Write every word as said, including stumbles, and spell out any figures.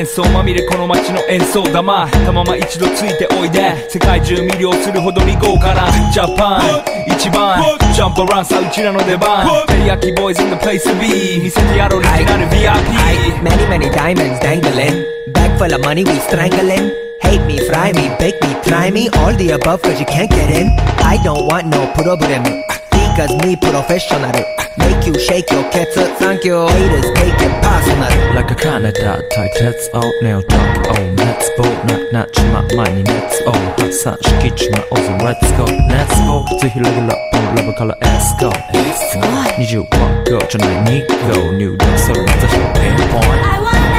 幻想まみれこの街の演奏玉たまま一度ついておいで世界中魅了するほどに豪華なジャパン一番ジャンプアランさうちらの出番テリヤキボーイズ in the place to be 見せてやろうリジナル ブイアイピー Many many diamonds dangling Bag full of money we strangling Hate me, fry me, bake me, try me All the above cause you can't get in I don't want no problem Because me professional Make you shake your cats up Thank you Haters take it personal Like a Canada tight heads out Nail drop oh let's go Knock knock my money let's go Hot sun shiki my own let's go Let's go ぜひレベルアップのレベルから Let's goにじゅういち go じゃないに go New dance それまたしょ pinpoint